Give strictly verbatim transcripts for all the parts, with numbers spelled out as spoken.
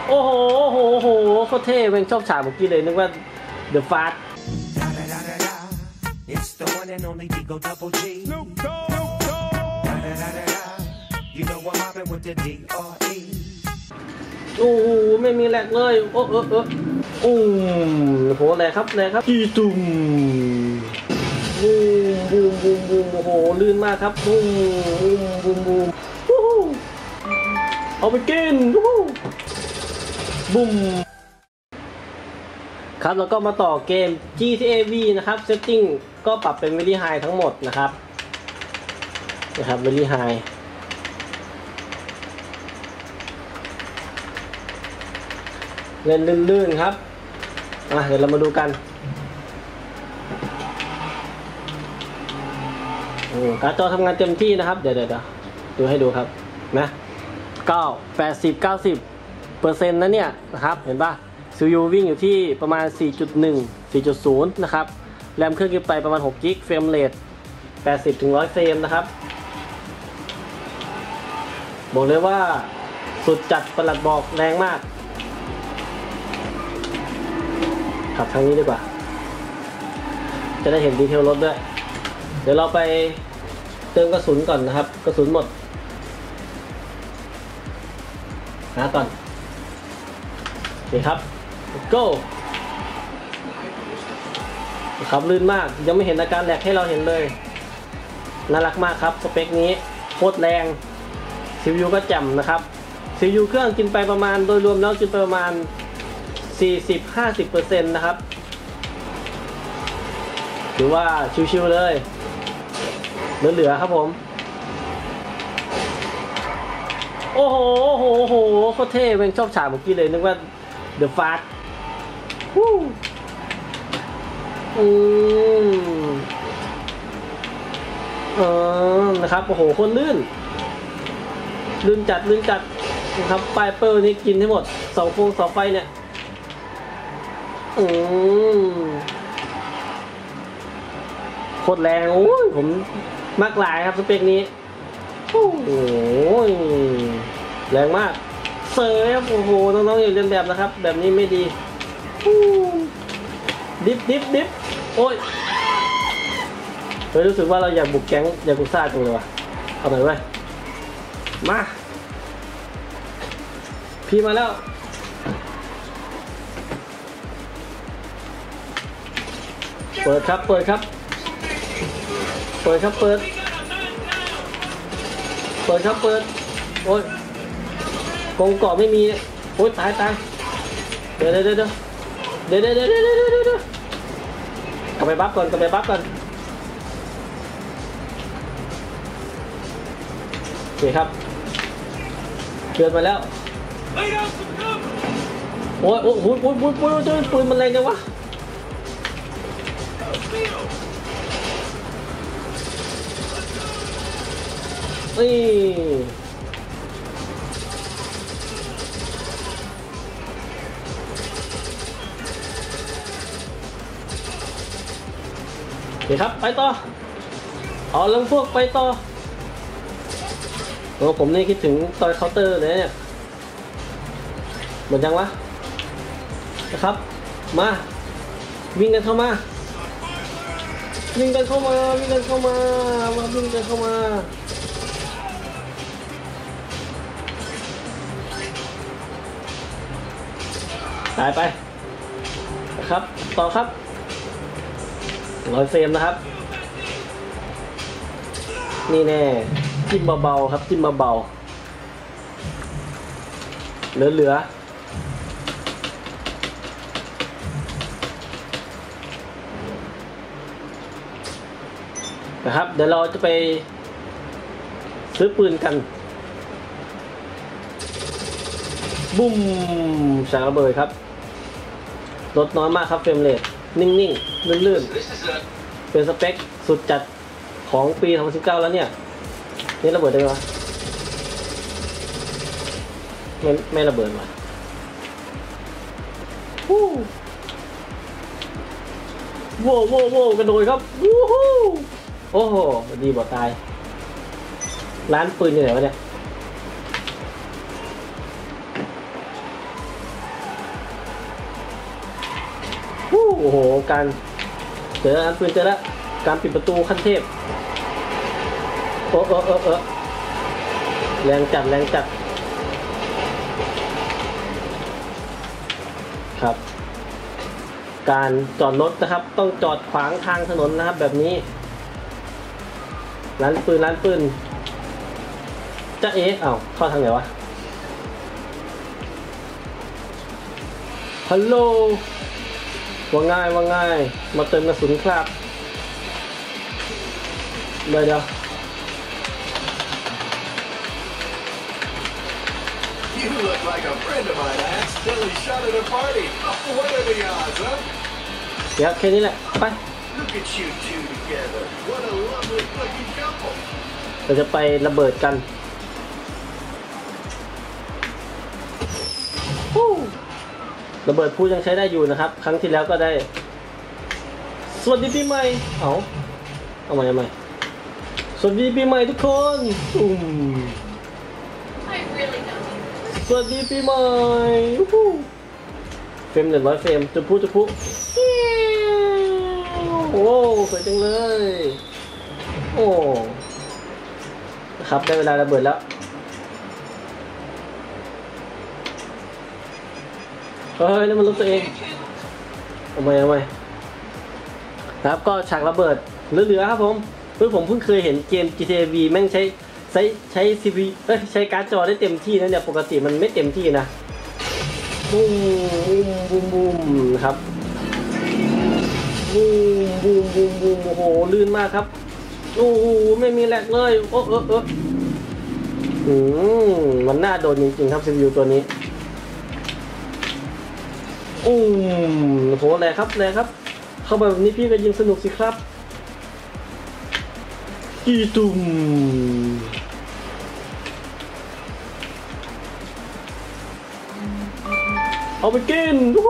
โอ้โหโอ้โหโอ้โหโคตรเท่เป็นชอบฉากเมื่อกี้เลยนึกว่า The Fast โอ้โหไม่มีแหลกเลยโอ้เออเออโอ้โหแหลกครับแหลกครับจีตุ่มบูมบูมบูมบูมโอ้โหลื่นมากครับบูมบูมบูมบูมเอาไปกินบูมครับแล้วก็มาต่อเกม จี ที เอ วี นะครับเซตติ้งก็ปรับเป็น Very High ทั้งหมดนะครับนะครับ Very High เล่นลื่นๆครับอ่ะเดี๋ยวเรามาดูกันการ์ดจอทำงานเต็มที่นะครับเดี๋ยวเดี๋ยวดูให้ดูครับนะเก้า แปดสิบ เก้าสิบเปอร์เซ็นต์นะเนี่ยนะครับเห็นป่ะซี พี ยู วิ่งอยู่ที่ประมาณ สี่จุดหนึ่ง สี่จุดศูนย์ นะครับแรมเครื่องกินไปประมาณหกกิกะไบต์เฟรมเรท แปดสิบถึงหนึ่งร้อย เฟรมนะครับบอกเลยว่าสุดจัดประหลัดบอกแรงมากขับทางนี้ดีกว่าจะได้เห็นดีเทลรถด้วยเดี๋ยวเราไปเติมกระสุนก่อนนะครับกระสุนหมดหาก่อนโอเคครับ go ขับลื่นมากยังไม่เห็นอาการแหลกให้เราเห็นเลยน่ารักมากครับสเปคนี้โคตรแรง ซี พี ยู ก็แจ่มนะครับ ซี พี ยู เครื่องกินไปประมาณโดยรวมแล้วกินไปประมาณ สี่สิบถึงห้าสิบเปอร์เซ็นต์ นะครับถือว่าชิวๆเลยเหลือๆครับผมโอ้โหโอ้โหโอ้โหโคตรเท่เป็นชอบฉากเมื่อกี้เลยนึกว่า The Fast วู้อืมเออนะครับโอ้โหคนลื่นลื่นจัดลื่นจัดนะครับปลายเปิลนี่กินให้หมดเสาโฟงเสาไฟเนี่ยอืมโคตรแรงโอ้ยผมมากหลายครับสเปคนี้โอ้โหแรงมากเซอร์ครับโอ้โหน้องๆอย่าเรียนแบบนะครับแบบนี้ไม่ดีดิฟดิฟดิฟโอ้ยเฮ้ยรู้สึกว่าเราอยากบุกแก๊งอยากกุซ่าจังเลยว่ะเอาหน่อยไว้มาพี่มาแล้วเปิดครับเปิดครับเปิดครับเปิดเปิดครับเปิดโอ้ยกองเกาะไม่มีโอ้ยตายตายเดี๋ยวเดี๋ยวเดี๋ยวเดี๋ยวเดี๋ยวเดี๋ยวเดี๋ยวเดี๋ยวเดี๋ยวกลับไปบัฟก่อนกลับไปบัฟก่อนโอเคครับเกิดมาแล้วโอ้ยโอ้ยโอ้ยโอ้ยโอ้ยโอ้ยปืนมันแรงจังวะนี่โอเคครับไปต่อเอาลังพวกไปต่อโอ้ผมนี่คิดถึงตอยเคาน์เตอร์เลยเนี่ยหมดยังวะนะครับมาวิ่งกันเข้ามาวิ่งกันเข้ามาวิ่งกันเข้ามามาวิ่งกันเข้ามาตายไปนะครับต่อครับร้อยเฟรมนะครับนี่แน่จิ้มเบาๆครับจิ้มเบาๆเหลือๆนะครับเดี๋ยวเราจะไปซื้อปืนกันบุ้มฉากระเบิดครับลดน้อยมากครับเฟรมเรทนิ่งๆลื่นๆเป็นสเปคสุดจัดของปีสองพันสิบเก้าแล้วเนี่ยนี่ระเบิดได้ไหมวะไม่ไม่ระเบิดว่ะวู้โว้โว้โว้กระโดดครับวู้ฮู้โอ้โหดีบ่ตายร้านปืนอยู่ไหนวะเนี่ยโอ้โหการเจออันปืนเจอแล้วการปิดประตูขั้นเทพโอ้เออเออเออแรงจัดแรงจัดครับการจอดรถนะครับต้องจอดขวางทางถนนนะครับแบบนี้ร้านปืนร้านปืนจะเอ๊ะเอ้าเข้าทางไหนวะฮัลโหลว่าง่ายว่าง่ายมาเติมกระสุนครับเดี๋ยวเดี๋ยว You look like a friend of mine. I accidentally shot at a party. Oh, what are the odds, huh? เดี๋ยวแค่นี้แหละไป Look at you two together. What a lovely fucking couple. เราจะไประเบิดกันระเบิดพูยังใช้ได้อยู่นะครับครั้งที่แล้วก็ได้สวัสดีปีใหม่เอาเอาใหม่เอาใหม่สวัสดีปีใหม่ทุกคนอืมสวัสดีปีใหม่เฟรมหนึ่งร้อยเฟรมจุดพูจุดพูโอ้สวยจังเลยโอ้ครับได้เวลาระเบิดแล้วเฮ้ยนี่มันรู้ตัวเองเอาใหม่เอาใหม่ครับก็ฉากระเบิดเหลือๆครับผมเฮ้ยผมเพิ่งเคยเห็นเกม จี ที เอ วี แม่งใช้ใช้ใช้ ซี พี ยู เอ้ยใช้การ์ดจอได้เต็มที่นะเนี่ยปกติมันไม่เต็มที่นะบูมบูมบูมบูมครับบูมบูมบูมบูมโอ้โหลื่นมากครับโอ้โหไม่มีแหลกเลยโอ้เออเอออืมมันน่าโดนจริงๆครับ ซี พี ยู ตัวนี้อืมโหแรงครับแรงครับเข้าไปแบบนี้พี่ก็ยิงสนุกสิครับกีตุ่มเอาไปกินวู้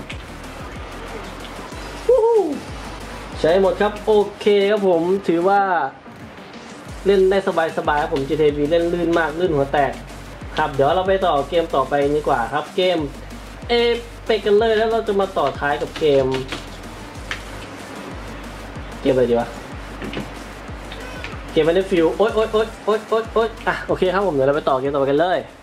ฮู้ใช้หมดครับโอเคครับผมถือว่าเล่นได้สบายๆครับผม จี ที เอ วี เล่นลื่นมากลื่นหัวแตกครับเดี๋ยวเราไปต่อเกมต่อไปดีกว่าครับเกมเอไปกันเลยแล้วเราจะมาต่อท้ายกับเกมเกมอะไรดีวะเกม Battlefield โอ๊ยโอ๊ยโอ๊ยโอ๊ยโอ๊ยโอ๊ยอ่ะโอเคครับผมเดี๋ยวเราไปต่อเกมต่อไปกันเลย